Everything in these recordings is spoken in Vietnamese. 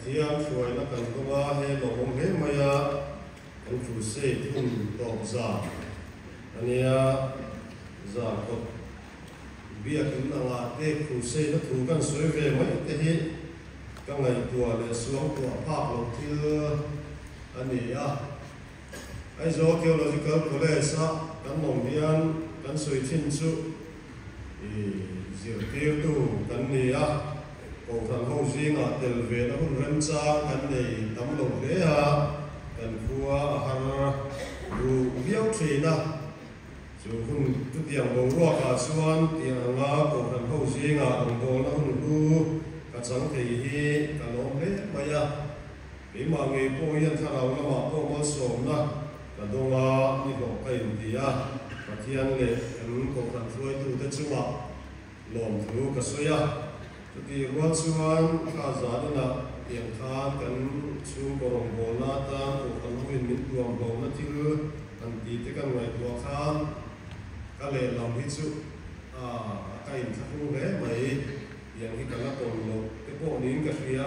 Pathian Shuai na kan tonga he lom he maya kan crusade hun top za ania za ko bia kin anga te crusade na thu kan soi ve mai te hi ka ngai tua le suang tua phak lo thil ania ai zo theological college sa kan nom hian kan soi thin chu zir tir tu kan nia ko kan ho zinga tel ve na hun ran cha kan nei tam lo le ha kan khua har ru viau thina chu hun tu tiang bo ro ka chuan tiang nga ko kan ho zinga dong bo na hun ru ka chang thei hi ka lom le maya ke ma nge po yan tharau na ma po ma som na ka donga ni lo kai dia Pathian le kan ko kan thloi tu te chuwa lom thu ka soya thì ruột xuân khá giả nên là tiền khá cần chung cổ bồ na ta cổ phần huyền minh tuồng bồ na chứ cần tí tới cần ngày tua khá các lệ lòng hít sự cái hình thắc lưu ghé mấy hiện cái cần là cổ lộ cái bộ nín cái phía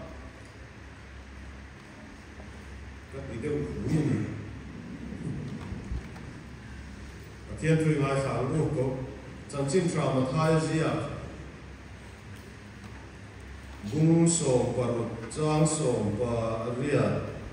các tí tiêu khủ nhìn thiên truy ngài kháng vô cổ chẳng chinh trào mà thai gì à bung som parut chang som pa ria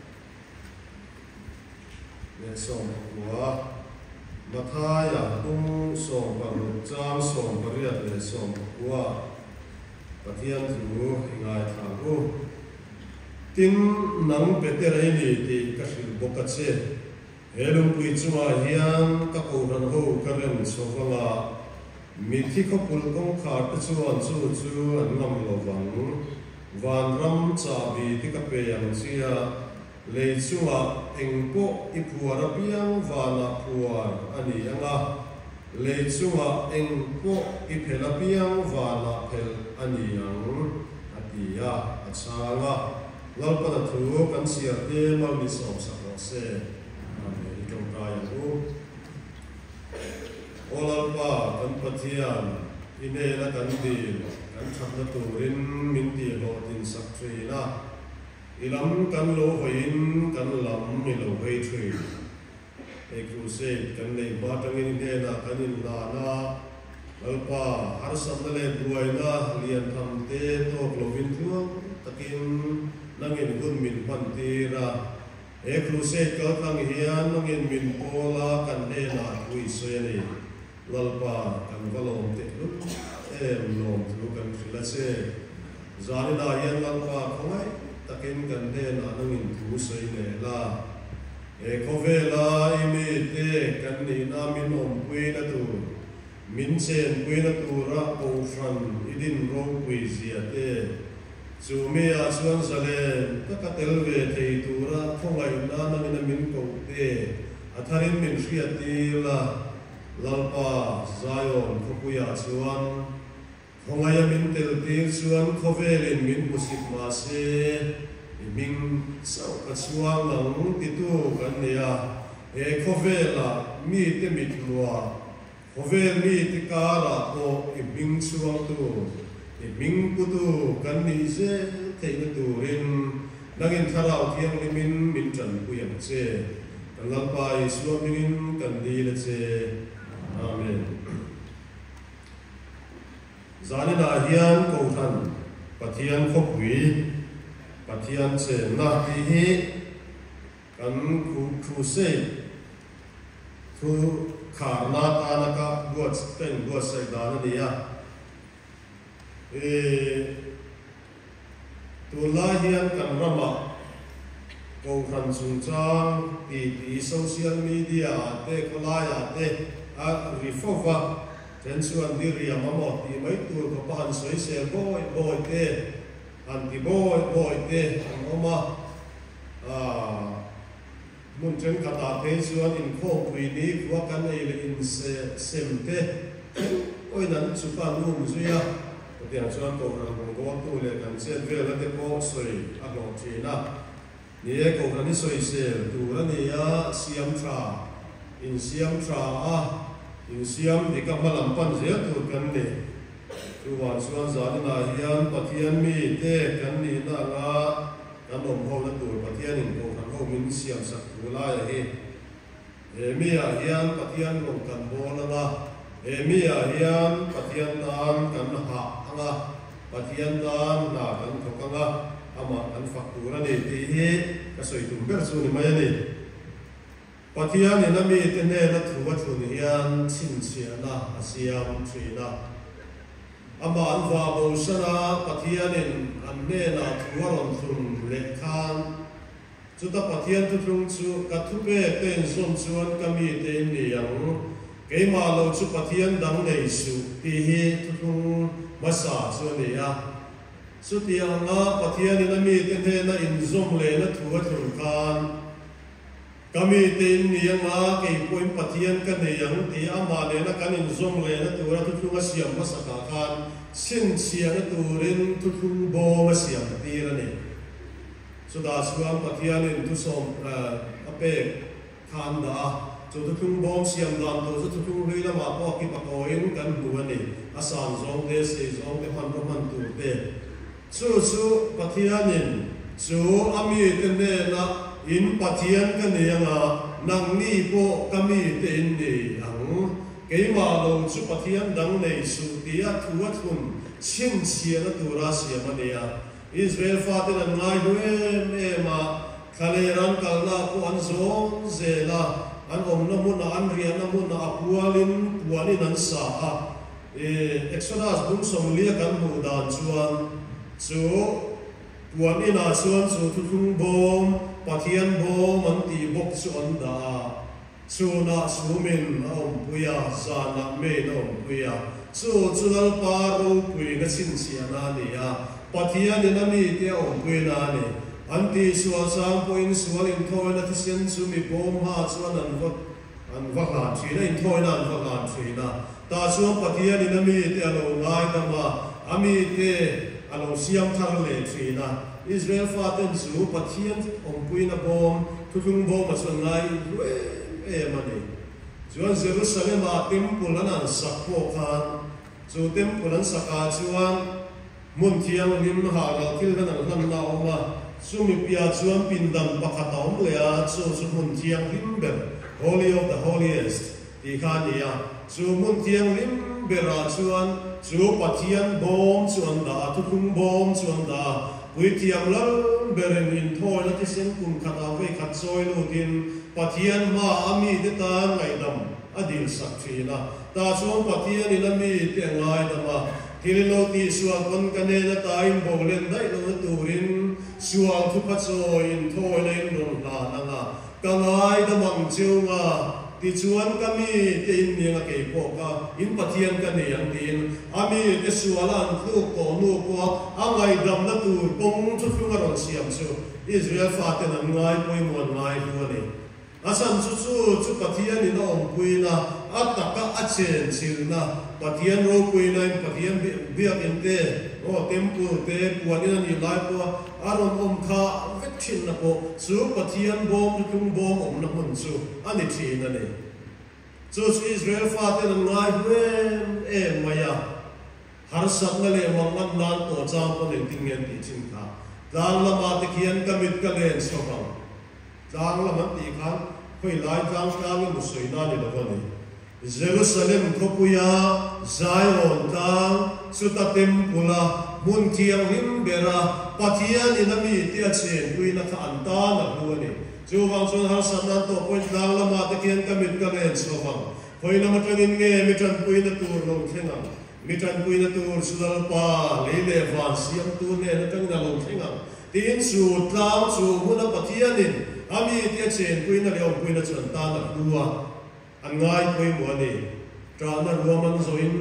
ne som wa mathaya bung som parut chang som pa ria ne som wa Pathian chu ngai thagu tin nang peterei ni ti ka sil bokache helum pui chuma hian ka ko ran ho karen sovanga mi thi ko pul kong kha ta chuan chu an lam lo wang van ram cha bi ti ka pe yang chia le chunga engpo i puara piang vana puar ani anga le chunga engpo i phela piang vana phel ani yang atia achanga lalpa na thu kan sia te mal ni som sa ro se ani tong ka ya ru Olalpa kan Pathian ine na kan dil kan thakna turin min ti lo tin sak thrina ilam kan lo hoin kan lam mi lo hei thri e crusade kan nei ba tangin ne na kan in na na alpa har sam na le buai na lian tham te to lovin thuang takin nangin gun min pan ti ra e crusade ka tang hian nangin min pola kan ne na hui soyani lalpa kan valom te lu lom lu kan khila se zani na yan lalpa khongai takin kan de na nangin thu sei ne la e khovela imi te kan ni na min om pui na tu min chen pui na tu ra ko fran idin ro pui zia te chu me a chuan sale ta ka tel ve thei tu ra khongai na nangin min ko te atharin min hria ti la lalpa Zion kopuya chuan khongaya min tel tir chuan khovelin min musik ma se min sau ka chuang lang ti tu kan nia e khovela mi te mit lua khovel mi ti kala ko i min chuang tu i min pu tu kan ni se theina turin nangin tharau thiang limin min chan puyam che kan lalpa I suamin kan di le che Amen. Zani na hian ko than Pathian khopui Pathian che na ti hi kan crusade thu kharna ta na ka buat pen buat sai da na dia tu la hian kan rama ko than chung chang ti social media te kolaya te a rifova tensuan diri amamo ti mai tu ko pan soi se boy te anti boy te ama mun chen kata te suan in ko pui ni kwa kan ei le in sem te oi nan chu pa lu mu ya tiang chuan ko ran ko tu le kan chen ve la te ko soi a lo thina ni e ko kan ni soi se tu ra ni ya siam tra in siam tra in siam di ka malam pan zia tu kan ni tu wan chuan za na hian Pathian mi te kan ni na nga kan om ho na tur pathian in ko kan ho min siam sak tu la hi Emia hian pathian lo kan bolanga Emia hian pathian dan kan ha anga pathian dan na kan thokanga ama kan faktura ni ti hi ka soi tum ber chu ni mai ni pathian in ami te ne na thuwa thun hian chin chiana asiam trina ama an va bo sana pathian in an ne na thuwa ron thun le khan chuta pathian tu thung chu ka thu pe ten som chuan kami te ni yang keima lo chu pathian dang nei su ti hi tu thung masa chu ni ya su ti anga pathian in ami te ne na in zom le na thuwa thun khan kami te ni anga ke poin pathian ka ne yang ti ama le na kan in zom le na thuwa tu thung asiam masa ka khan sin sia na turin tu thung bo asiam ti ra ni so da chuan pathian in tu som ape khan da chu tu thung bom siam dan to chu thung ri la ma po ki pa ko in kan bu ani asan zong de se zong de han ro man tu te chu pathian in chu ami te ne na in pathian ka ne anga nang ni po kami te in ni ang ke ma lo chu pathian dang nei su tia thuwa thun chin sia na tu ra sia ma ne ya Israel fatin an ngai duem ema khaleran kalna ko an zong zela an om na mun an rian na mun apualin puani nan sa a Exodus bung som lia kan mu dan chuan chu puani na chuan chu thung bom pathian bom an ti bok chuan da chu na sumin om puya sa na me no puya chu chulal paru pui na chin sia na ni ya pathian in ami te om pui na ni anti sual sang point sual in thoi na tisen chu mi bom ha chuan an vak han thina in thoi na an vak han thina ta chuan pathian in ami te alo ngai dama ami te alo siam thar le thina Israel faten chu pathian om pui na bom thung bom a chuan ngai mani chuan Jerusalem a temple an sakpo khan chu temple an saka chuan mun thiang lim ha la thil na lan na oma sumi pia chuan pindam pakhat om le a chu mun thiang lim ber holy of the holiest ti khan ya chu mun thiang lim bera chuan chu pathian bom chuan da thung bom chuan da pui thiam lal berin in thoi na ti sen kum khata ve khat soi lo tin pathian ma ami te ta ngai dam adil sak thina ta chuan pathian in ami te ngai dama Hillo ti sual kon kane na taim bolen dai lo turin sual thu pacho in thoi len ron la nanga kangai da mang chiunga ti chuan kami te in ninga ke po ka in pathian ka ne yang tin ami te sualan thu ko nu ko angai dam na tur pong chu thunga ron siam chu Israel faten an ngai poi mon ngai du ani asan chu pathian in om puina ataka achen chilna pathian ro puina pathian biak inte o temple te puanin ni lai po aron om kha vekthin na po chu pathian bom tung bom om na mun chu ani thin ani chu Israel faten an ngai em maya har sak na le mangan nan to chang ko le tingen ti chin kha dang lama te khian kamit ka len sobang dang lama ti khan khoi lai dang ka ngi mu soi na ni lo ni Jerusalem kopuya Zion tang suta tempula mun thiang lim bera pathian in ami ti a chen puina tha anta na huani chu wang chun har sanan to point dang lama te khian kamit ka len sobang khoi lama tangin nge mitran puina tur lo thenga mitran puina tur sudal pa leile van siam tu ne na tang na lo thenga tin su tlang chu huna pathian in ami ti a chen puina le puina chan ta na huwa an ngai poi mo ni tra na roman zoin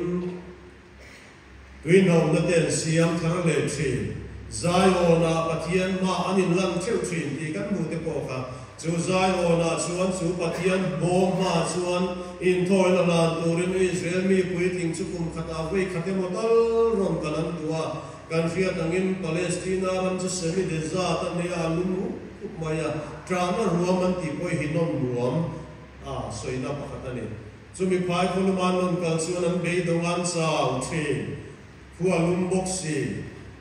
twin home na ten siam thar le thin Zion na pathian ma anin lang theu thin ti kan mu te ko kha chu Zion na chuan chu pathian bom ma chuan in thoi la lan turin Israel mi pui ting chu kum khata ve khate mo tal rom kalan tua kan fiat angin Palestina ram chu semi de za ta ne alum maya tra na roman ti poi hinom ruam soi na pakatani chumi pai khuluman non kal chuan an be dongan chau thin khualum boxi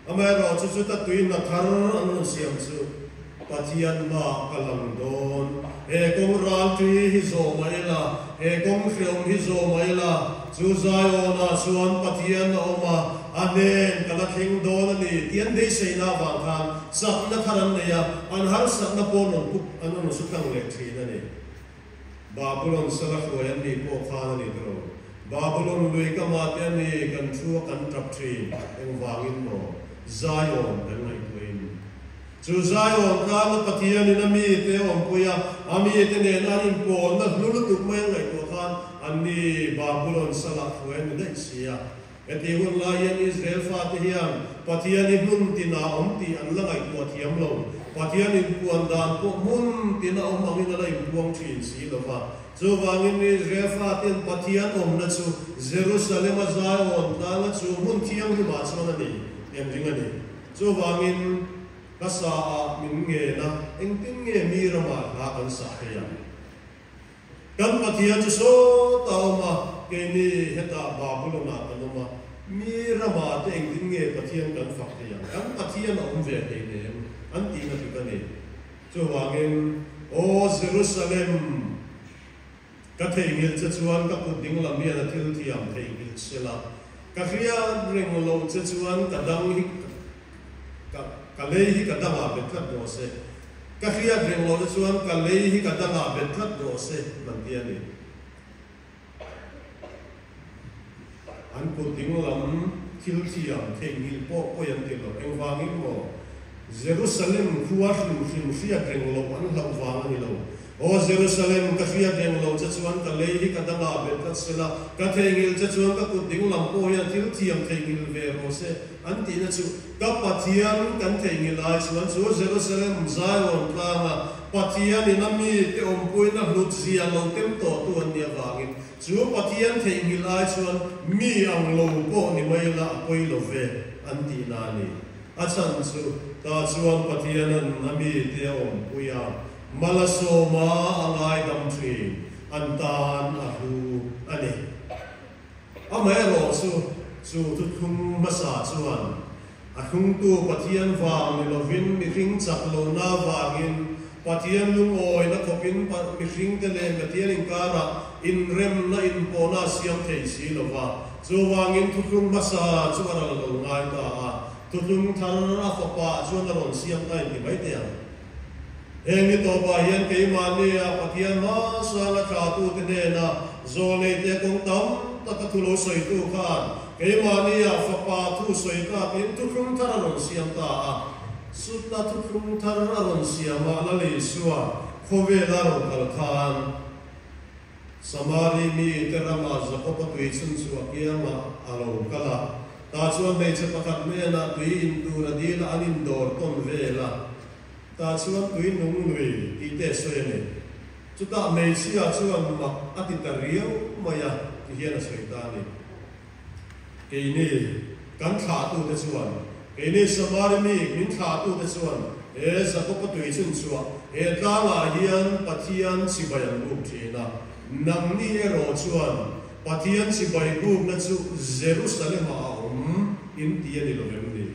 amero chu ta tuin na thar an siam chu pathian ma kalam don he kong ral tri hi zo mai la he kong khreom hi zo mai la chu zayona chuan pathian oma anen kala thing don ni tian dei seina wa khan sak na tharan ne ya an har sak na pon on pu an su kang le thina ni Babylon salah royan ni po khan ni dro Babylon lui ka ma te ni kan thu kan trap thi eng wangin no Zion dan ngai tuin chu Zion ka ma pathian ni mi te om puya ami te ne na in pol na lulu tuk mai ngai to khan ani Babylon salah royan ni sia eti hun la yan Israel fa te hiam pathian ni hun ti na om ti an la ngai to thiam lo pathian in puan dan po mun ti na om ami na lai puang thin si lo fa chu wangin Israel fa ten pathian om na chu Jerusalem Zion da na chu mun thiam ni ma chona ni em jing ani chu wangin kasa min nge na eng tin nge mi rama la kan sa ya kan pathian chu so ta ma ke ni heta Babylon na ta no ma mi rama te eng tin nge pathian kan fa ya kan pathian om ve te ne an ti na tu kan ni chu wangin o Jerusalem ka thei ngil cha chuan ka pu ding lam ya na thil thiam thei ngil sela ka khria reng lo cha chuan ka dang hi ka lei hi ka danga be that do se ka khria reng lo cha chuan ka lei hi ka danga be that do se man ti ani an pu ding lam thil thiam thei ngil po po yan ti lo eng wangin mo Jerusalem khuwa hrim hria reng lo an lam wang ani lo O Jerusalem ka khia deng lo cha chuan ka lei hi ka danga be ka sela ka thengil cha chuan ka ku ding lam po ya thil thiam thengil ve ro se an ti na chu ka pathian kan thengil ai chuan chu Jerusalem Zion tlanga pathian in ami te om pui na hlut zia lo tem to tu an nia wangin chu pathian thengil ai chuan mi ang lo po ni mai la poi lo ve an ti na ni a chan chu ta chuan pathian an ami te om pui ya Malasoma angai dam tree antan ahu ani amero su tuthum masa chuan athung tu pathian wang ni lovin mi ring chak lo na wangin pathian lung oi na khopin mi ring te le pathian in kara in rem na in pona siam thei si lova chu wangin tuthum masa chuaral lo ngai ta tuthum thar a khopa chuan ron siam ngai ni bai te Hengi to ba hian ke mani a pathian ma sa la tha tu te ne na zo nei te kong tam ta ta thu lo soi tu khan ke mani a fa pa thu soi ka tin tu khum thar ron siam ta su ta tu khum thar ron siam ma la le suwa khove la ro kal khan samari mi te rama za ko pa tu chun suwa kia ma alo kala ta chuan nei che pakhat me na tui in tu ra di la anin dor ton vela ta chuan tui nung nui ti te soi ni chu ta mei sia chuan ma ati ta riau maya ti hian a soi ta ni ke ni kan tha tu te chuan ke ni samari mi min tha tu te chuan e za ko pa tui chun chuwa e ta la hian pathian si bayan bu thina nam ni e ro chuan pathian si bai bu na chu Jerusalem a in ti ani lo vem ni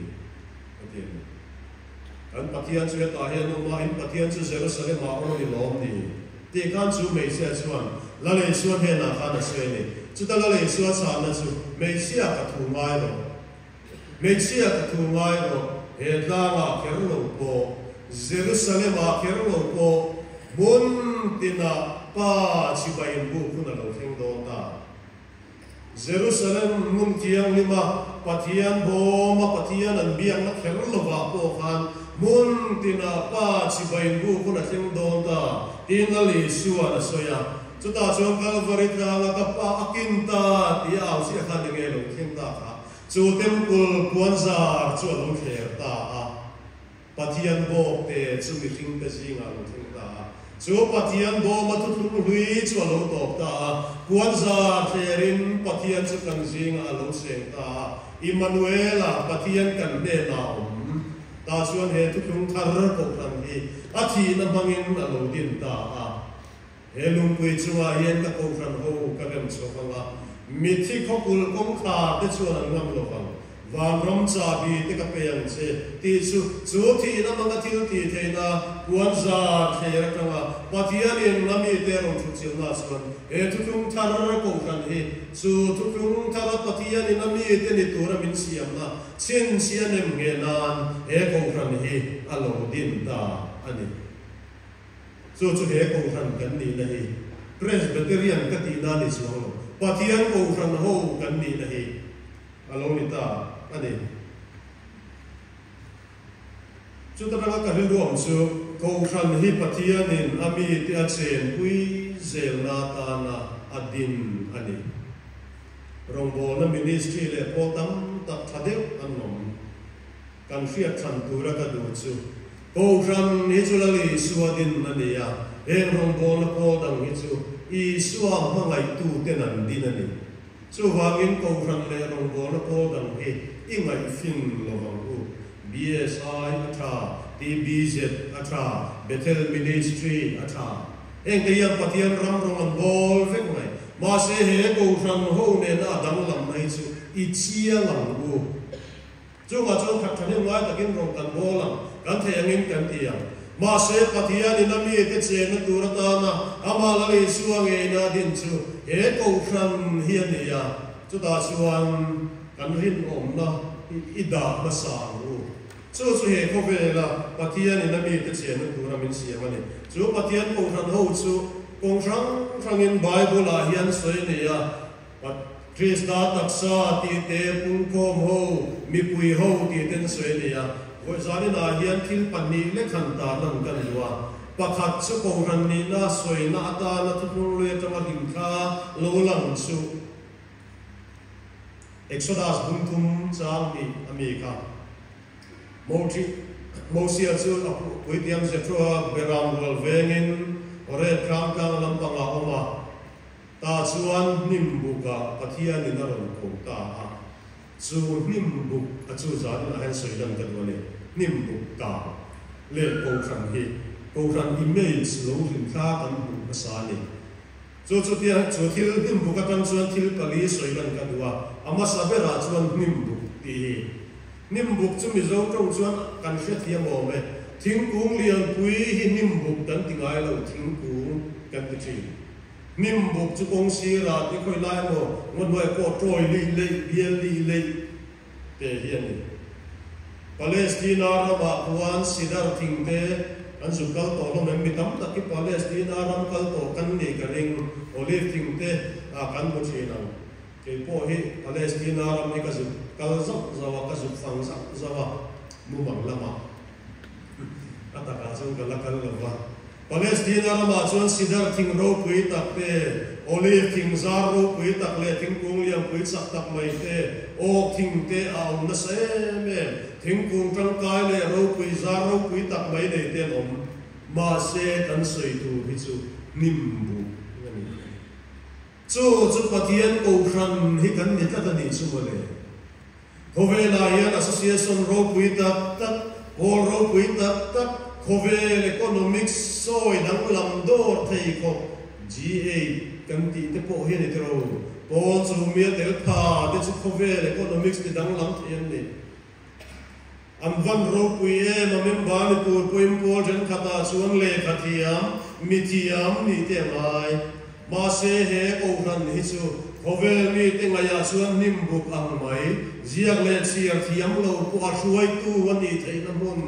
an pathian chu ta hian no ma in pathian chu Jerusalem ma ro ni lom ni ti kan chu mei sia chuan la le chuan he na kha na se ni chu ta la le chuan sa na chu mei sia ka thu ngai ro mei sia ka thu ngai ro he da ma ker lo po Jerusalem ma ker lo po mun tina pa chi bai bu khu na lo theng do ta Jerusalem mun tiang lima pathian bo ma pathian an biang na ker lo wa po khan mun tina pa chi bai bu khu na theng do ta tin la li suwa na soya chu ta chuan Calvary ta la ka pa akin ta ti au si kha de nge lo theng ta kha chu temple puan za chu lo kher ta pathian bo te chu mi thing te jinga lo theng ta chu pathian bo ma tu thu hui chu lo to ta puan za therin pathian chu kan jinga lo seng ta Emmanuela pathian kan ne na ta chuan he tu thung thar ko ran hi a thi na bangin a lo din ta he lung pui chuwa hian ka ko ran ho ka rem chokanga mi thi khokul kong kha te chuan an ngam lo bang vàng rom cha bi te ka peyang che ti chu thi na manga thil ti theina puan za thera tanga pathian in nami te ro chu chil na son e thu thung thar ko kan he chu thu thung thar pathian in nami te ni tura min siam na chen sian em nge nan e ko kan he alo din da ani chu he ko kan kan ni na he presbyterian ka ti na ni chuang pathian ko kan ho kan ni na he alo ni ta ani chu ta nga ka ri rom chu ko khan hi pathian in ami ti a chen pui zel na ta na adin ani rongbo na ministry le po tam ta thade anom kan fiat than tura ka du chu ko khan ni chu la li suadin ani ya e rongbo na po dang hi chu I suwa mangai tu tenan din ani chu wangin ko khan le rongbo na po dang hi ingai fin lovang u BSI atra TBZ atra Bethel Ministry atra eng ke yang patian ram rong bol vek mai ma se he ko khan ho ne na dang lam mai chu I chia lam u chu ma chu khat thani ngai takin rong kan bolam kan theyangin kan tiang ma se pathian in ami te chen na turata na amala le suang e na din chu he ko khan hian ne ya chu ta chuan kan rin om na ida ma sa ru chu he ko ve la pathian in ami te chen na tura min siam ani chu pathian ko khan ho chu kong rang in bible a hian soi ne ya pat Krista taksa ti te pun kom ho mi pui ho ti ten soi ne ya Voi zani na hian thil panni le khan ta lang kan lua pakhat chu ko ran ni na soi na ta na thu le tama dim kha lo lang chu Exodus bum chang ni America Mosia chu pui tiam se thua beram wal vengin ore kram kang lam panga oma ta chuan nim buka pathian ni na ron ko ta chu nim buk a chu zan na han soi dan kan wani nim buk ta le ko khan hi ko khan image lo rin kha kan bu masani chu tia chu thil nim buk kan chuan thil pali soi dan kan wa ama sabera chuan nim buk ti nim buk chu mi zo tong chuan kan hre thia mo me thingkung lian pui hi nim buk dan tingai lo thingkung kan ti chi nim buk chu kong si ra ti khoi lai mo ngon noi ko troi li le biel li le te hian ni Palestina rama kuan sidar thing te an su kal to lo mem mitam ta ki Palestina ram kal to kan ni ka ring olive thing te a kan mo chi na ke po hi Palestina ram ni ka su kal zak zawa ka su fang zak zawa mu bang lama ata ka chu ka la kal lo wa Palestina rama chuan sidar thing ro pui tak te olive thing zar ro pui tak le thing kung liam pui sak tak mai te o thing te au na se me thing kung tang kai le ro pui zar ro pui tak mai nei te om ma se kan soi tu hi chu nim bu chu pathian ko khan hi kan ni ta ni chu le ko ve la hian association ro pui tak tak o ro pui tak tak Khovel economics soi dang lam dor thei ko GA kan ti te po hian ni ro po chu mi tel pha de chu khovel economics ti dang lam thian ni an van ro pui e ma mem ba ni pu poim po jen khata chuan le khathiam mithiam ni te mai ma se he ko ran hi chu khovel ni te ngaya chuan nim buk ang mai ziak le chiar thiam lo pu a hruai tu wan ni thei na mun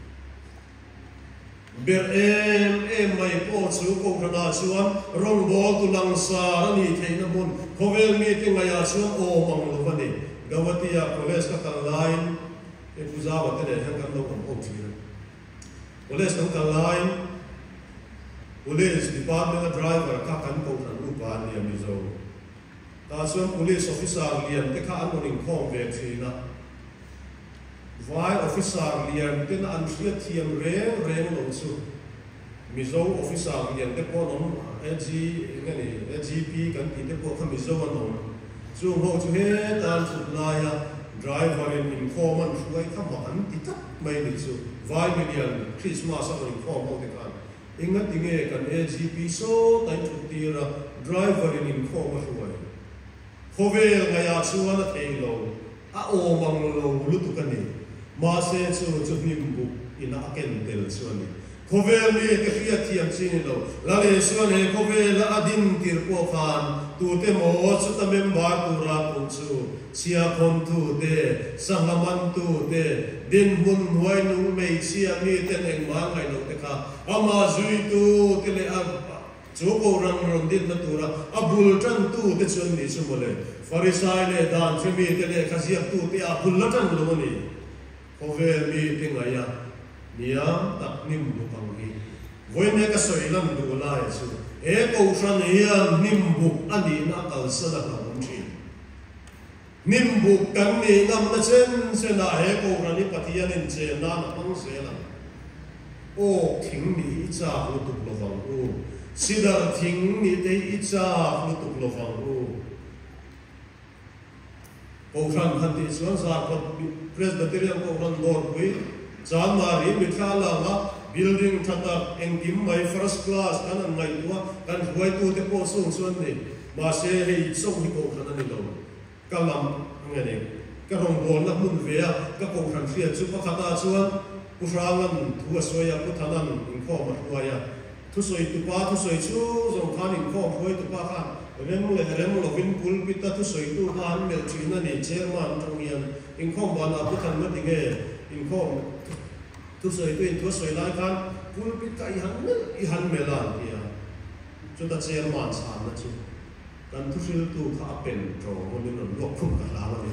ber em mai po chu ko rana chuan rong bol tu lang sa ani theina mun khovel mi te ngaya chuan o mang lo bani gawatia college ka kal line e puja wa te han kan lo om om thira college ka line police department driver ka kan ko ran lu pa ni mi zo ta chuan police officer lian te kha an ring khom ve thina vai officer lian ten an hriat thiam reng lo chu mizo officer lian te po nom AGP kan ti te po kha mizo an nom chu ho chu he tan chu la ya driver in informant chuai kha ma an ti tak mai ni chu vai million Christmas an inform ho te kan inga tinge kan AGP so tai chu tira driver in inform chuai khovel nga ya chu an thei lo a o mang lo lutu kani ma se chu nimbu ina aken tel chuani khovel mi ke khia thiam chin lo la le suan he khovel adin tir ko khan tu te mo chu ta member tu ra pu chu sia khom tu te sangaman tu te din hun huai nu mei sia mi te eng ma ngai lo te kha ama zui tu te le a chu ko rang din na tu ra abul tan tu te chuan ni chu mo le farisai le dan chemi te le khazia tu te a bul tan lo ni khovel mi te ngai ya niam tak nim bu kang hi voine ka soi lam du la chu e ko san hiam nim bu ani na kal sa da lam chi nim bu kan ni ngam na chen se na he ko ran ni patian in che na na pang se la o thing ni cha lu tu lo wang u sidar thing ni te i cha lu tu lo wang u ko san han ti suan sa ko presbyterian ko ran dor pui John Marie Mithala building thata engkim mai first class kan an ngai tua kan huai tu te po sung suan ni ma se hei song hi ko khana ni lo kalam ngani ka rong bol na mun ve ka ko khan fia chu pa khata chuan ku rangan thu soya ku thanan in kho ma huaya thu soi tu pa thu soi chu zong khan in kho huai tu pa khan rem lo vin pul pita thu soi tu han mel china ni chairman tang yan in kho ba na ku than ma dinge in kho tu soi tu in tu soi lai kan pul pita i han melan kia chu ta chairman san na chu kan tu sil tu kha pen tro mo ni no lok khum ka la ni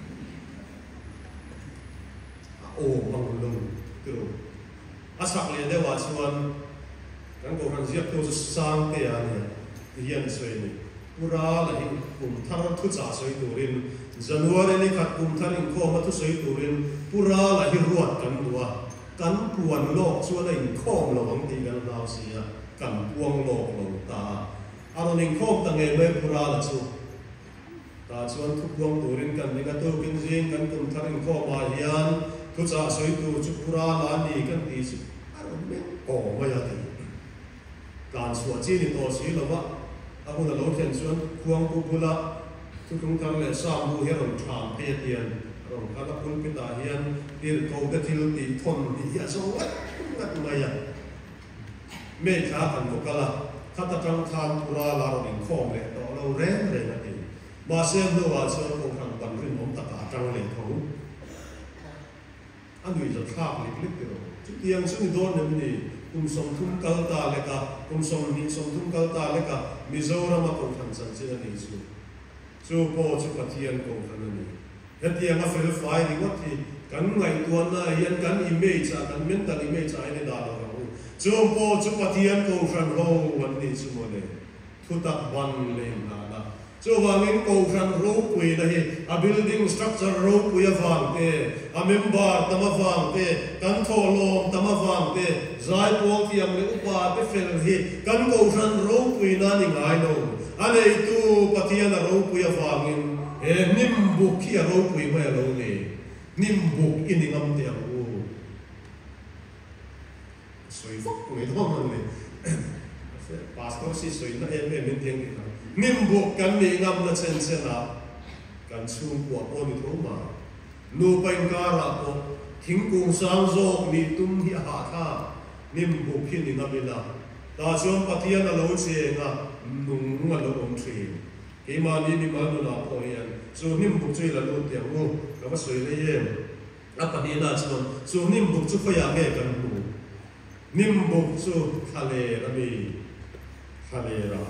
o mang lo tu asak le de wa chuan kan ko ran ziak tu sang te ya ni hian soi ni pura la hi kum thar thu cha soi tu rin January ni khat kum thar in kho ma tu soi tu rin pura la hi ruat kan duwa kan puan lok chuan in khom lo ang ti kan lao sia kan puang lok lo ta aroning khom ta nge me pura la chu ta chuan thu puang tu rin kan ni ga to kin jing kan kum thar in kho ma hian thu cha soi tu chu pura la ni kan ti chu aron me ko ma ya ti kan suwa chi ni to si lo wa aku na lo thian chuan puang pu pula thu kum thar le sa mu he ron tham pe tian rong kala pul pita hian ir ko da thil ti thon ni ya so wat ma ya me kha kan ko kala khata tang khan pura la ro in khom le to lo ren le na ti ba se no wa so ko kan ban rin mom ta ka tang le tho an wi zo thak lik lik ti ro chu tiang su ni don ne ni kum som thum kal ta le ka kum som ni som thum kal ta le ka mizoram ko kan san se ni chu po chu pathian ko kan ni heti anga fel fai ni wat hi kan ngai tuan na hian kan image kan mental image ai ne da lo chu po chu pathian ko ran ho wan ni chu mo le thu tak ban le na na chu wangin ko ran ro pui na hi a building structure ro pui awang te a member tama wang te kan tholom tama wang te zai pol tiam le upa te fel hi kan ko ran ro pui na ni ngai lo ane tu pathian ro pui awangin nim buk khi ro pui ma lo ni nim buk in ngam te u soi fok ngai thom man ni pastor si soi na em min tiang ni nim buk kan ni ngam na chen chen na kan chung ko on ni tho ma nu pen ka ra ko thing kung sang zo ni tum hi ha tha nim buk khi ni ngam la ta chom pathian a lo che nga nung ma lo om thi ke ma ni ma no na ko yan so nim buk chui la lo tiang ngo ka ba soi le yen a pa ni na chon so nim buk chu fa ya nge kan bu nim buk chu khale rami khale ra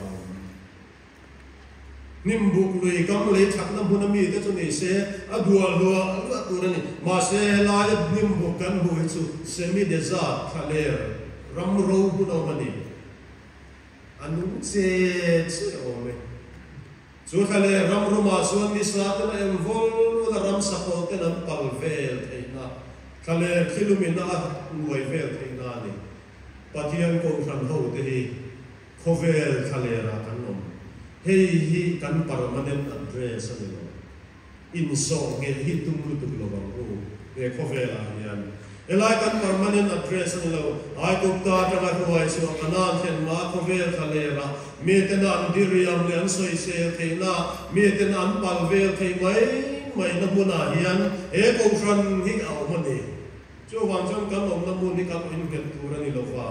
nim buk lui kam le thak na mun mi te chu ni se a dual lo a tu ni ma se la ya nim buk kan bu chu se mi de za khale ram ro bu no mani anu che che o me chu khale ram ro ma chuan ni sa te na em vol la ram sa ko te nam pal vel theina khale khilumina nuai vel theina ni pathian ko ran ho te hi khovel khale ra kan nom hei hi kan permanent address ani lo in so nge hi tum lu tu lo bang ro e khovel a hian elai kan permanent address ani lo ai ko ta ta ko ai so anan chen ma khovel khale ra me te nan diriam le an soi se theina me te nan pal vel thei mai mai na muna hian e ko ran hi au mani chu wang chang kan om na mun ni kan in get tur ani lova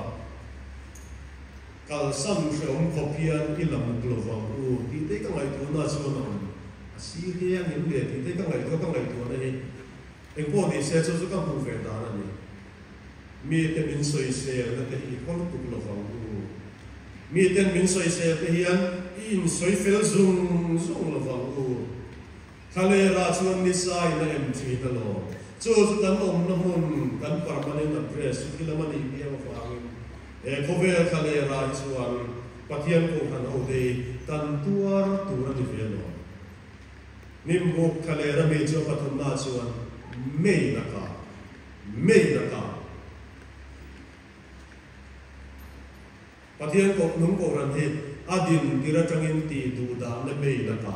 kal sam shom khopian ilam lova u ti te ka ngai tu na chu na si hian in le ti te ka ngai tu na hi en po di se chu ka pu ve da na ni mi te min soi se na te hi kon tu lova u mi te min soi se te hian in soi fel zung lova u khale ra chuan ni sai na em thi ta lo chu kan om na mun kan permanent address ki lama ni mi ma fangin e khove khale ra chuan pathian ko han ho de tan tuar tur ni ve lo nim bo khale ra me chu pathum na chuan mei na ka pathian ko nung ko ran hi adin tira tangin ti du da na mei na ka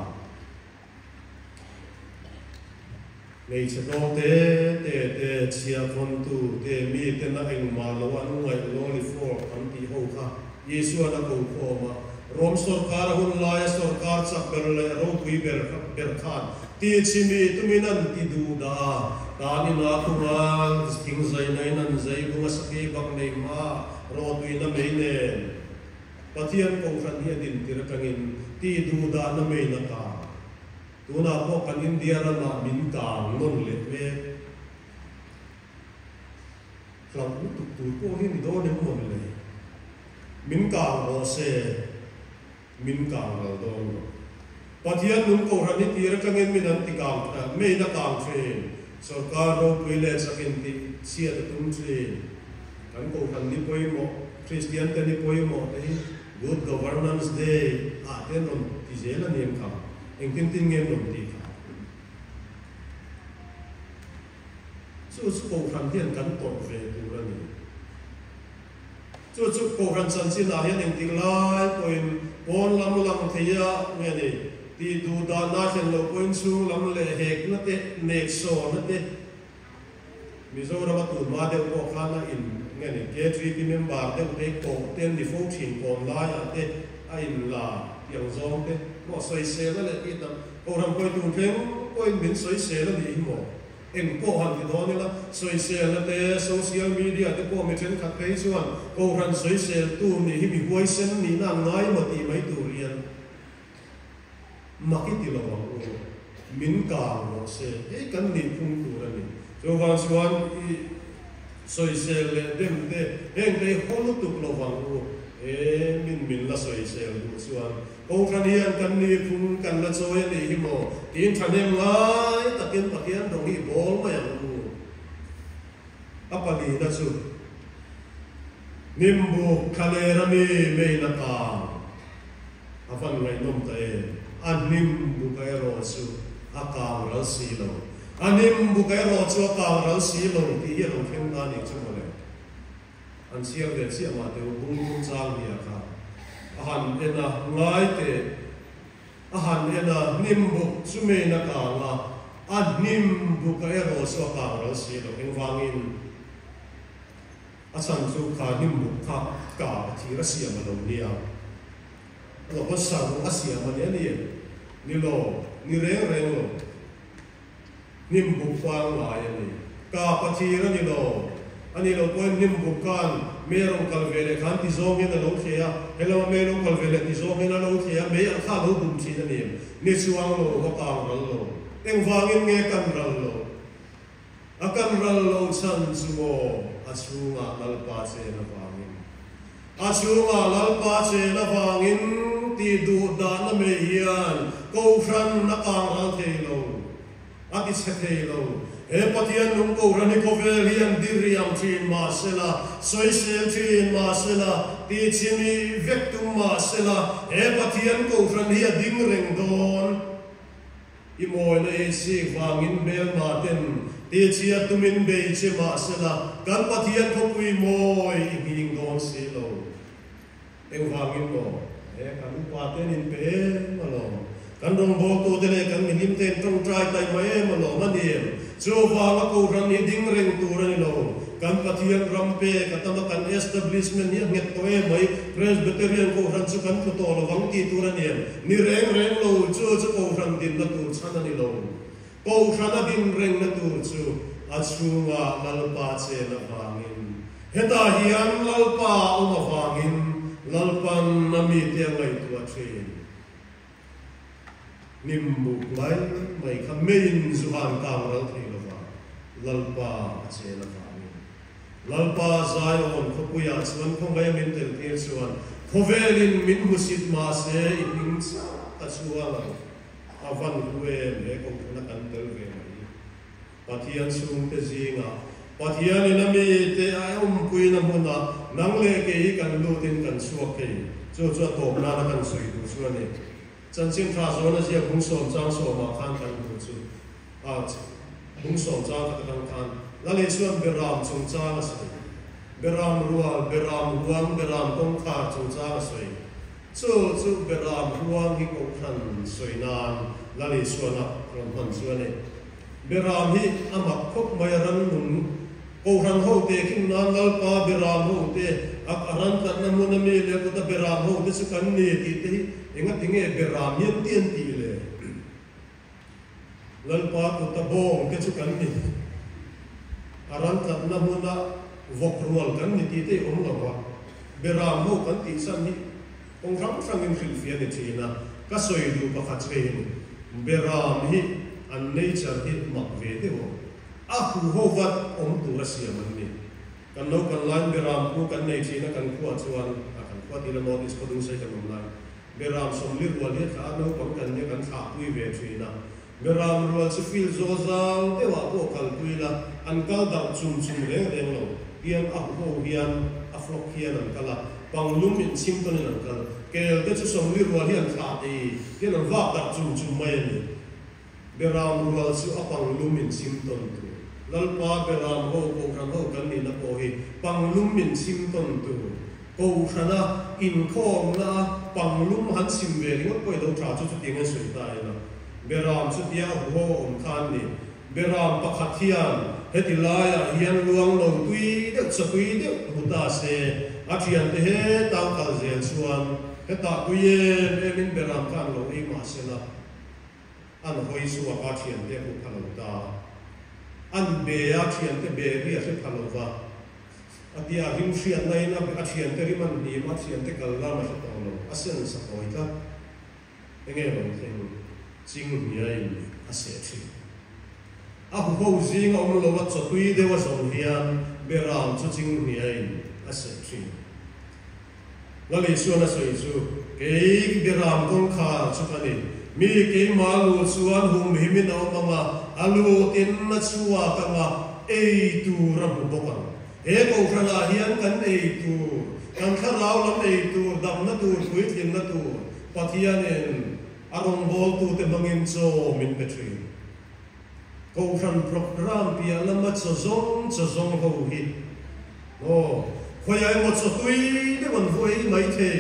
nei chano te chia kon tu te mi te na eng ma lo an ngai lo li for kan ti ho kha yesu ana ko ko ma rom sarkar hun la ya sarkar chak ber le ro tui ber khan ti chimi tuminan ti du da ta ni na khuma king zai nai nan zai bunga saki bang nei ma ro tui na mei ne pathian ko khan hi din tira kangin ti du da na mei na ka tuna ko kan India ra na min kang non le ve lam tu ko hi ni do ne mon le min kang ro se min kang ro do pathian nun ko ran ni tira kangin min an ti kang me na kang tre sarkar ro pile sakin ti sia tum tre kan ko ran ni poi mo Christian te ni poi mo te good governance day a ten on ti zela nem ka en tin ngem nom ti ka chu ko ran hian kan tor ve tu ra ni chu ko ran san sin a hian en ting lai poin pon lam thia nge ni ti du da na chen lo poin chu lam le hek na te nek so na te Mizoram tu ma de ko khana in nge ni ke tri pi member de ko ten di fo thin kon lai a te a in la yang zong te mo soi se la le ti tam ko ram ko tu theng ko in bin soi se la ni mo en ko han ti do ni la soi se la te social media te ko me chen khat kai chuan ko ran soi se tu ni hi mi hoi sen ni na ngai ma ti mai tu rian ma ki ti lo wa min ka mo se e kan ni phung tu ra ni so wang chuan i soi se le dem te en te hol tu lo wang e min la soi se lu chuan ko kan hian kan ni phung kan la choi ni hi mo tin thanem lai takin pathian dong hi bol ma yang lu apali na chu nimbu khalera mi me na ka avan ngai nom ta e an nimbu kai ro chu akang ral si lo anim bu kai ro chu akang ral si lo ti hi lo theng na ni chu mo le an siang de sia ma te bung bung chang ni ka ahan ena ngai te ahan ena nimbu sume na ka nga an nimbu kai ro chu akang ral si lo eng wangin asan chu kha nimbu kha ka thi ra sia ma lo nia lo ko sa ro asia ma ni lo ni re lo nimbu kwang la ya ni ka pathi ra ni lo ani lo ko nimbu kan merong kalvele khan ti zong ina lo thia hello merong kalvele ti zong ina lo thia me a kha lo bum chi na ni chuang lo ko ka ral lo eng wangin nge kan ral lo akan ral lo chan chuo achunga lalpa che na wangin achunga lalpa che na wangin ti du da na me hian ko fran na ka ral thei lo ati se thei lo e pathian nung ko ran ko vel hian diriam thin ma sela soi sel thin ma sela ti chimi vektum ma sela e pathian ko ran hi ding reng don i moi na e si wangin bel ma ten ti chia tumin be che ma sela kan pathian ko pui moi i hing don si lo e wangin mo e kan pa ten in pe ma lo kan rong bo tu de le kan nim ten tong trai tai mai ma lo ma ni chu wa la ko ran ni ding reng tu ran lo kan pathian rampe katama kan establishment ni nget to e mai presbyterian ko ran chu kan to lo wang ti tu ran ni reng lo chu ko ran din la tu chan ni lo câu khana din reng na tur chu achunga lalpa che na wangin heta hian lalpa oma wangin lalpan nami te ngai tu athin nimmu mai mai khamein zuhan kam ral thilova lalpa che na wangin lalpa zion khopuya chuan khongai min tel tir chuan khovelin min musit ma se iping cha achuanga avan huwe le ko na kan tel ve mai pathian sung te zinga pathian inami te ayom puina muna nang le ke kan lutin kan suak ke chu to na kan sui du chuani chan chen tha zo na sia bung som chang so ma khan kan du chu a bung som chang ka kan khan la le chuan beram chung chang sai beram rual beram ruang beram tong kha chung chang sai chu beram ruang hi ko khan soi nan la le chuan a ron man chuani beram hi amak khop mai ran nun ko ran ho te kin nan lal pa beram ho te ak aran tat na mun me le ko ta beram ho te su kan ni ti te enga tinge beram yen tien ti le lal pa ko ta bong ke su kan ni aran tat na mun na vok rual kan ni ti te om lo wa beram ho kan ti san ni ong ram sang in khil fia ni thina ka soi du pa kha chein beram hi an nature hi mak ve de ho a hu ho wat om tu rasia man ni kan no kan lan beram ku kan nei thina kan khu chuan a kan khu ti la no is ko dung sai kan om lai beram som lir wal hi kha no kon kan ne kan kha pui ve thina beram rual chi fil zo zang te wa ko kal pui la an kal dau chum le lo hian a ho hian a flok hian an kala panglum in simple an kal kel te chu som lir wal hian kha ti hian an wa da chum mai ni beram rual chu apang lumin simton tu lalpa beram ho ko khan ho kan ni na ko hi panglum min simton tu ko khana in khom na panglum han sim ve ni ko do tra chu ti ngai sui ta ina beram chu tia ho om khan ni beram pakhathian hetilaya hian luang lo tui de chapui de huta se athian te he ta kal zel chuan heta tuye min beram khan lo ei ma se la an hoi su a thian te hu phalo ta an be a thian te be ri a se phalo wa atia him thian nei na a thian te ri man ni ma thian te kal la ma se to lo asen sa koi ta enge lo thing jing ni ai a se thi a hu ho jing om lo wa chatui de wa song hian beram chu jing ni ai a se thi la le su na soi su ke beram kong kha chu ka ni mi ke malu chuan hum hi min au manga alu tin na chuwa ka nga ei tu ram bokan e ko khana hian kan ei tu kan kharau lam ei tu dam na tu thui thin na tu pathianen arong bol tu te bangin cho min petri ko khan program pia lama chozong ho hi o khoyai mo chotui de wan voi mai thei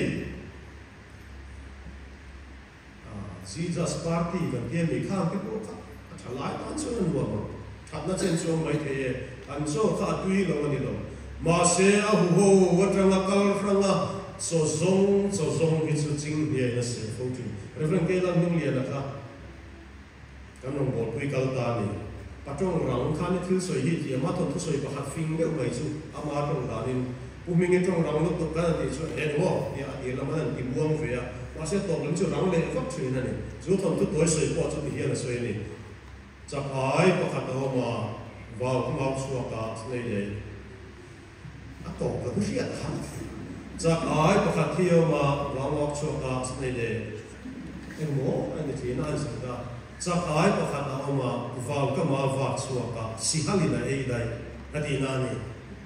Jesus party kan tiam mi kham ki ko kha thalai tan chuan wa ma thatna chen chuang mai the an so kha tui lo ni lo ma se a hu ho wa tanga kal franga so zong hi chu ching ye na se fo tu reverend ke lan ning lian kha kan ong bol pui kal ta ni patong rang kha ni thil soi hi ti ma thon thu soi pa hat fing de mai chu ama tong da nin puming tong rang lo to kan ti chu e mo ya ti la man ti buang ve ya ma se to lam chu rang le fak chui na ni chu thon tu toi soi po chu ti hian soi ni cha ai pa kha to ma vào mau chua ka nei le a to ka hu sia ta cha ai pa kha thio ma vào mau chua ka nei le e mo an ti na sa da cha ai pa kha ta ma vào ka ma va chua ka si hali na ei dai na ti na ni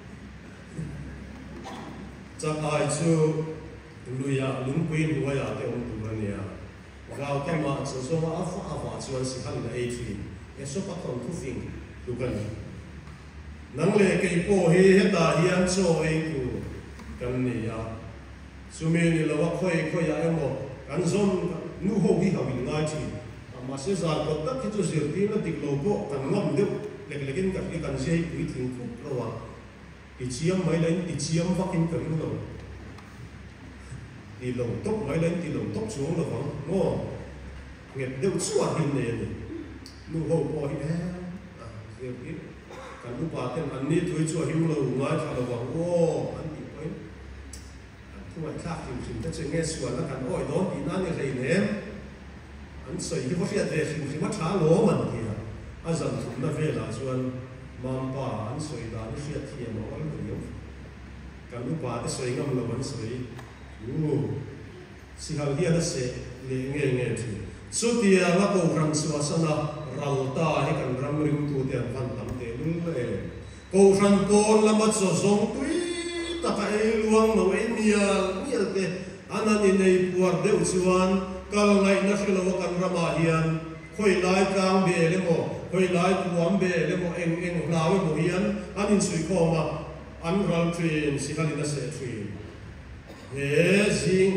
cha ai chu luya lung queen luya te ong tu na nia vào ka ma so ma a va chuan si hali na ei thi e so pa thon thu fing tu kan nang le ke po he heta hian cho ei tu kan ni ya sumi ni lawa khoi ya emo kan zon nu ho hi ha win ngai thi ma se za ko ta ki chu zir ti na dik lo ko kan ngam de lekin ka kan sei pi thing ku lo wa i chiam mai len i chiam vakin ka ring lo i lo tok mai len ti lo tok chuang lo wa ngo nge de chuwa hin ne ni nu ho po hi he zir ki kan nu pa ten an ni thui chu him lo ngai kha lo wang o an ni poi thu mai kha kim ta che nge suan la kan oi don ti na ni rei ne an soi hi ho ria de sim ma tha lo man ki a zam thum na ve la chuan mam pa an soi da ni ria thiam o al ri yo kan nu pa te soi ngam lo an soi si hal hi ana se le nge thu su tia la ko ram suwa sana ralta he kan ram ring tu te an tam te lu le ko ran pon la mat so zong tui ta ka e luang no e nial te anani nei puar deu chuan kal ngai na khilo kan rama hian khoi lai kang be le mo khoi lai puam be le mo eng lawe mo hian anin sui ko ma an ral train si halina se train he jing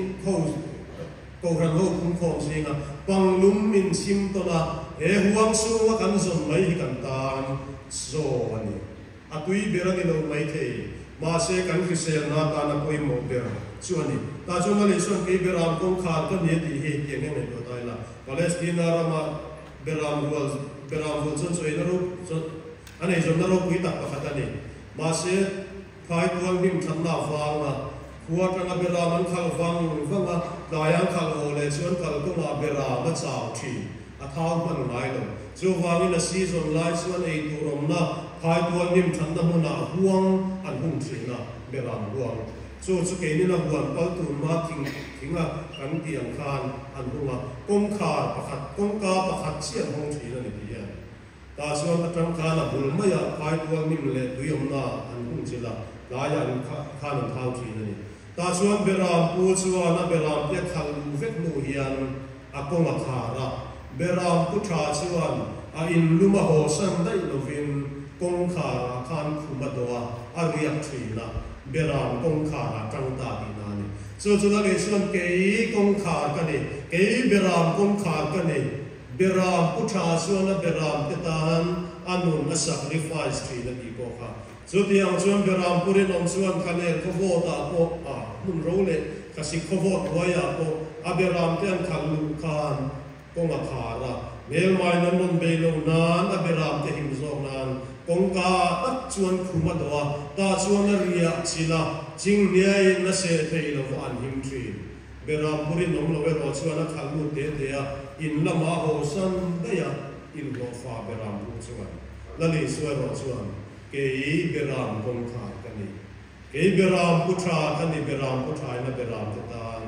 ko ran ho kum khom singa panglum min sim to na he huang su wa kan zon mai kan tan so ani atui berani no mai the ma se kan ri se na ta na koi mo ber chuani ta chunga le chuan ke beram kong khar to ni ti he ke nge do tai la palestina rama beram wal chon so ina ro ane jom na ro pui tak pa khatani ma se phai tuang nim than na wang na huwa tanga beram an khal wanga dayang khal ho le chuan kal ko ma beram ma chaw thi a thau man ngai lo chu wangin a season lai chuan ei turom na phai tuang nim than na huna huang an hung thina beram huang so chu ke ni na huan pal tu ma thinga kan tiang khan an hunga kong kha pakhat kong ka pakhat chian hong thina ni pia ta chuan atang khan a bul ma ya phai tuang nim le tuyom na an hung chila la ya khan an thau thina ni ta chuan beram pu chuan a beram te khal vek nu hian a konga khara beram pu tha chuan a in luma ho san dai lovin kong khara khan khuma doa a riak thina beram kong khara tang ta di na ni so chula le chuan ke kong khar ka ni ke beram kong khar ka ni beram pu tha chuan a beram te tan anun a sacrifice thina di ko kha so tiang chuan beram purin om chuan khane khovo ta ko a mun ro le kasi khovo toya ko a beram te an khalu khan konga khara nel mai nan non be lo nan a beram te him zok nan kongka tak chuan khuma doa ta chuan a ria chila ching niai na se thei lo an him tri beram purin om lo ve ro chuan a khalu te a in lama ho san daya in lo fa beram pu chuan la le suai ro chuan ke beram kong kha kani ke beram putra kani beram putra na beram tan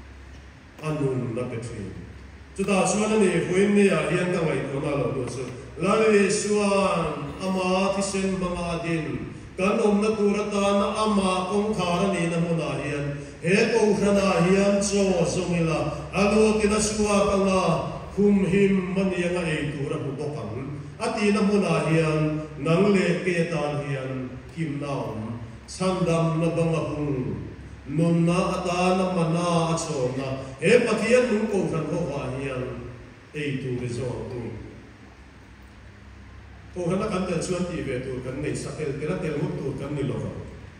anun na petri chuta chuan ni huin ni a hian ka ngai ko na lo do chu la le suan ama thi sen banga din kan om na turata na ama kong kha ni na mona hian he ko khana hian cho zomila alo tina suwa kanga hum him manianga ei tura bu bokan ati na mona hian nang le ke tan hian kim naum sandam na banga hung nun na ata na mana achona he pathian nu ko than ho wa hian ei tu re zo tu ko hana kan tel chuan ti ve tu kan nei sakel tela tel mu tu kan ni lo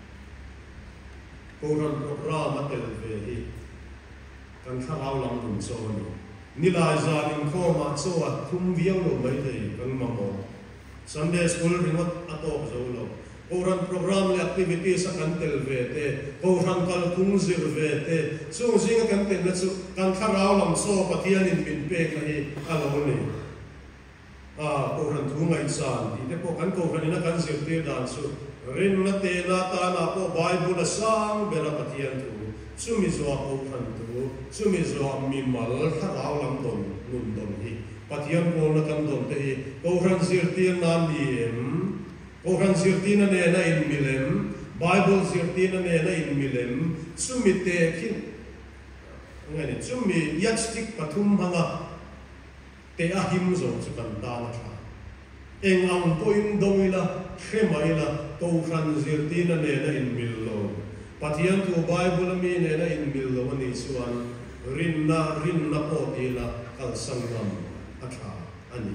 ko ran program tel ve hi kan tharau lam dum cho ni la za ning kho ma cho a thum viau lo mai dei kan ma mo Sunday school ringot atop zo lo Koran program le activities sa kantel vete koran kal kung zir vete so singa kantel na so kan tharau lam so pathian in pin pe ka hi alo ni koran thungai san ti te po kan koran ina kan zir te dan so rin na te na ta na po bible sang bera pathian tu sumi zo ko kan tu sumi zo mi mal tharau lam don nun don hi pathian ko na kan don te koran zir te na lim Koran sirtina ne na in milem Bible sirtina ne na in milem sumite kin ngani sumi yachtik pathum hanga te ahim zo chukan dana tha eng ang poin dongila khemaila koran sirtina ne na in millo pathian tu Bible mi ne na in millo ani chuan rinna potila kal sangam atha ani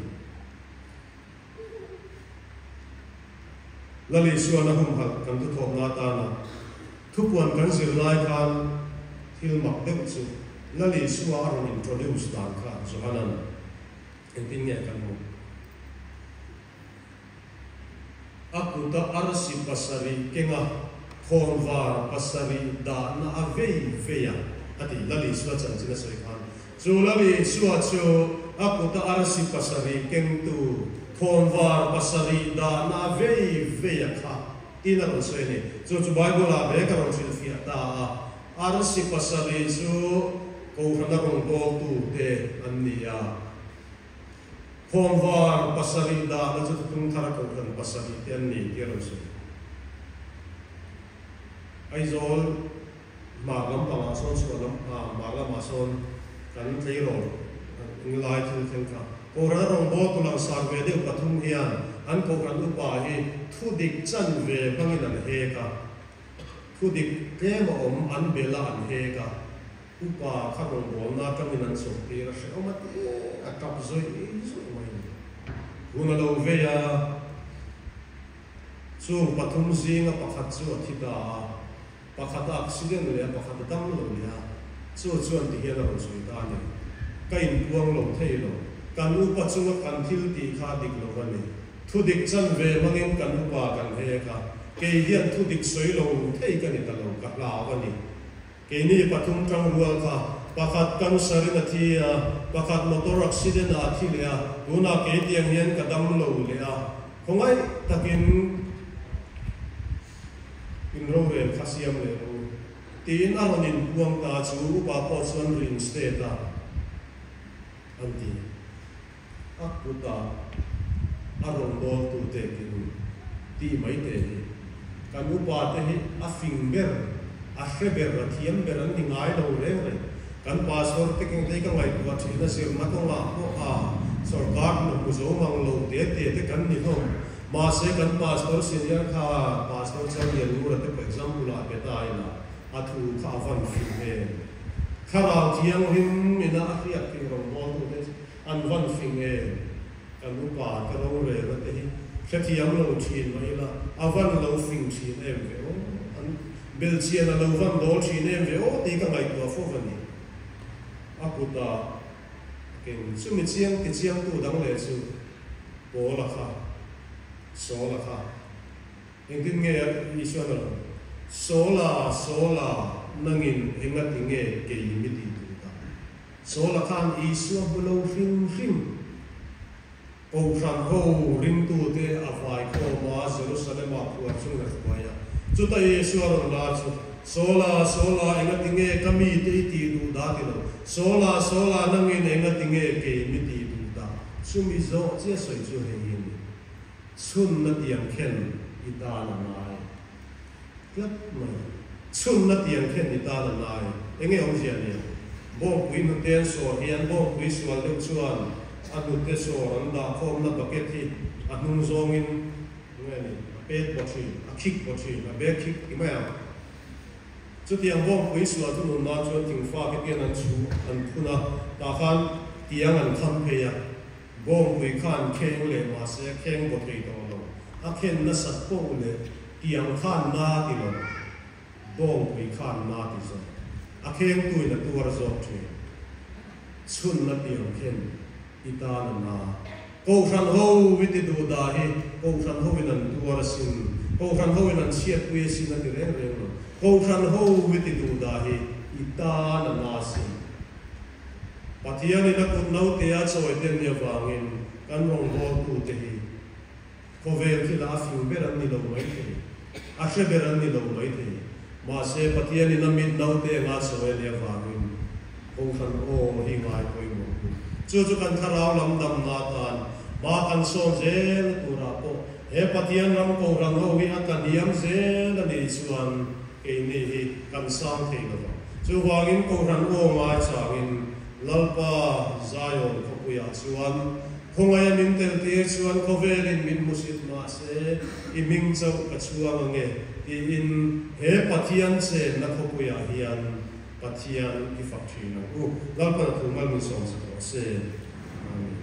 Lali suana hum hal kan tu thop na ta na thupuan kan zir lai khan thil mak deuh chu lali suwa ron introduce dan kha zo hanan en tin nge kan mo akuta arsi pasari kenga khonvar pasari da na avei veya ati lali suwa chan china soi khan chu lali suwa chu akuta arsi pasari kengtu khonvar pasari da na avei veya kha ina ro soi ne chu bible la be ka ro chin fi ta arsi pasari chu ko khana rong bo tu te annia khonvar pasari da na chu tung thara ko khan pasari te anni te ro soi aizol magam pamason sualam magam mason kan tleiro nglai thil thenka kora rong bo tulang sarve de pathum hian an ko kan upa hi thudik chan ve bangin an he ka thudik kem om an bela an he ka upa kharong bol na kamin an sok ti ra se omati akap zoi mai guna lo ve ya chu pathum zinga pakhat chu athida pakhat accident le pakhat dam lo ya chuan ti hian ro sui ta ni kain puang lo thei lo kan upa chunga kan thil ti kha dik lo ani thudik chan ve mangin kan upa kan he ka ke hian thudik soi lo thei kan ta lo ka la ani ke ni pathum tang rual kha pakhat kan sarina thi pakhat motor accident a thi le a duna ke tiang hian ka dam lo le a khongai takin in rowe khasiam le ro tin alonin buang ta chu upa po chuan ring state ta anti akuta arong bol tu te kin ti mai te kan upa te hi a finger a heber a thiam ber an ni ngai lo re re kan passport te king te ka ngai tu a thina sir na ko nga ko a sarkar no ku zo mang lo te kan ni no ma se kan passport senior kha passport chang ye lu ra te for example a beta ina a thu kha van fi me khara thiang him ina a khia ki rong bol tu te an van fi me kan upa ka ro re ra te hi thiam lo thin mai la a van lo fing thin em ve o an bel chian a lo van do thin em ve o ti ka ngai tu a fo vani akuta ken sumi chiang ti chiang tu dang le chu bo la kha so la kha engin nge isuan lo so la nangin enga tinge ke limiti tu ta so la khan isu bulo him o ran ho ring tu te avai ko ma Jerusalem a pu chung na khwaya chu ta isu ro la chu so la enga tinge kami te ti du da ti lo so la nangin enga tinge ke limiti tu ta sumi zo che soi chu he yin chun na tiang khen ita na nai kat mai chun na tiang khen ita na nai enge ong sia ni bo pui no ten so hian bo pui sual de chuan adu te so ran da khom na bucket hi anung zong in nge ni pet bothi a kick bothi a back kick i mai chu tiang bo pui sual tu no na chuan ting fa ke pian an chu an phuna ta khan tiang an tham phe ya bom pui khan kheng le ma se kheng bo thei to lo a khen na sat po le tiang khan na ti lo bom pui khan na ti zo a kheng tu na tur zo thi chun na tiang khen ita na ko ran ho wi ti du da hi ko ran ho in an tur sin ko ran ho in an siat pui sin na ti re re lo ko ran ho wi ti du da hi ita na sin Patian ina kut nau te a choi ten ya wangin kan rong bol tu te hi ko ver ki la fiu beran ni lo mai te a she beran ni lo mai te ma se patian ina mit nau te nga choi ya wangin ko khan o hi ngai koi mo chu kan tharau lam dam na tan ma kan so zel tu ra po he patian ram ko rang ho wi an kan diam zel ani chuan ke ni hi kan sang the lo chu wangin ko ran o ma changin lalpa zayon kopuya chuan khongaya min tel te chuan kovelin min musit ma se iming chau ka chuang nge ti in he pathian se na kopuya hian pathian ki fakthina lalpa thu mal min som se